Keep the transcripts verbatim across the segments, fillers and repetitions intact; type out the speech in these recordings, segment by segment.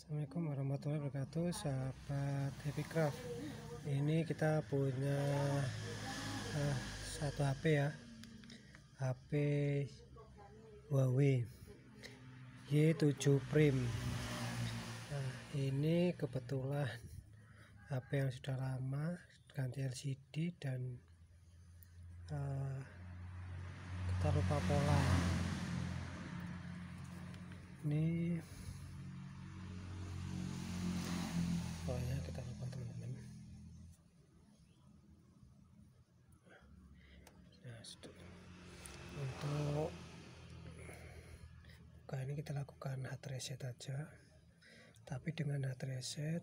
Assalamualaikum warahmatullahi wabarakatuh, sahabat Happy Craft. Ini kita punya uh, satu H P ya, H P Huawei Y tujuh Prime. Nah, ini kebetulan H P yang sudah lama ganti L C D dan uh, kita lupa pola. Ini polanya kita lupa, teman-teman. Nah, untuk buka ini kita lakukan hard reset aja, tapi dengan hard reset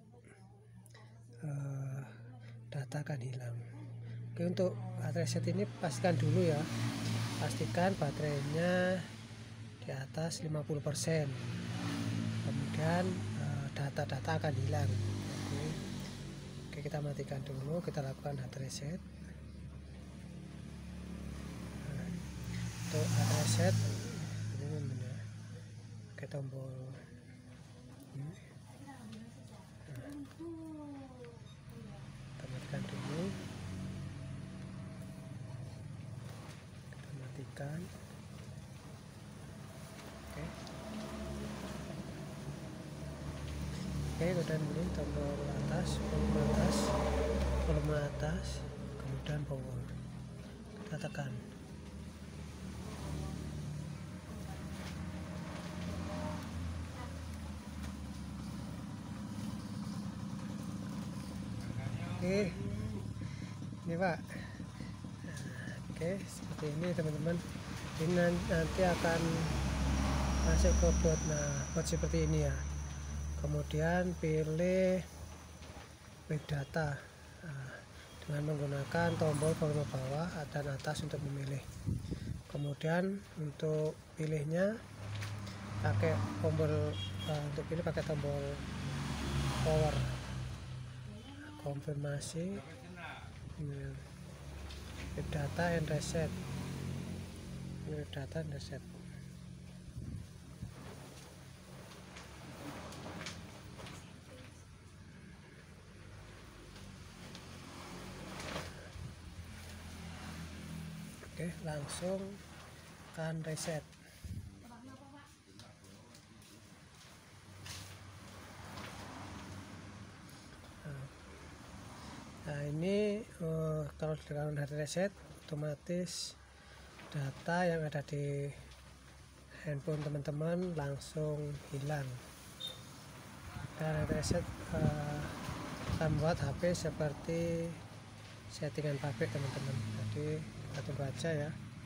uh, data akan hilang. Oke, untuk hard reset ini pastikan dulu ya, pastikan baterainya di atas lima puluh persen, kemudian data-data uh, akan hilang. Oke. Oke, kita matikan dulu, kita lakukan hard reset. Nah, untuk hard reset ini ya, oke, tombol ini. Nah, kita matikan dulu, kita matikan. Oke. Oke, kemudian ini tombol atas, volume atas, volume atas, kemudian power. Kita tekan. Oke, ini Pak. Nah, oke, seperti ini teman-teman. Ini nanti akan masuk ke bot. Nah, bot seperti ini ya. Kemudian pilih web data, nah, dengan menggunakan tombol volume bawah dan atas untuk memilih. Kemudian untuk pilihnya pakai tombol uh, untuk pilih pakai tombol power. Konfirmasi, web data and reset, web data and reset. Oke, langsung kan reset. Nah, ini uh, kalau dilakukan hard reset, otomatis data yang ada di handphone teman-teman langsung hilang. Dan hard reset uh, akan membuat H P seperti settingan pabrik, teman-teman. Jadi kita tunggu aja ya.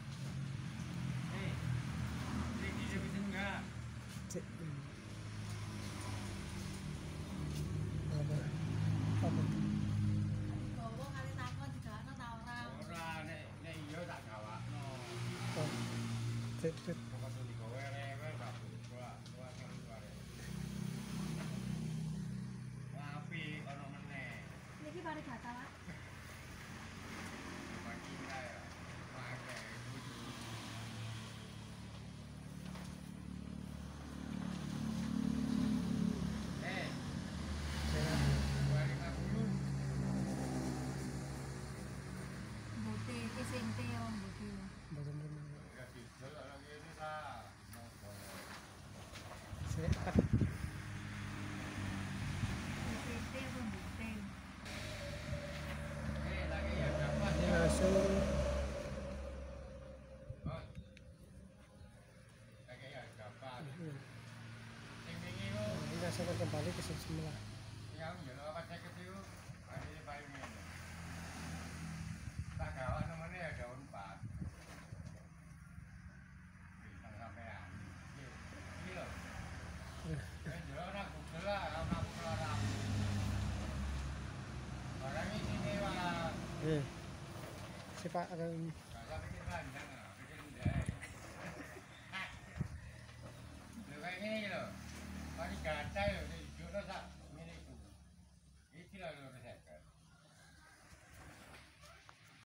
Ini pada data lah. Bukti kesente om bukti. Ini langsung ini langsung kembali ke semula. Hmm. Si Pak akan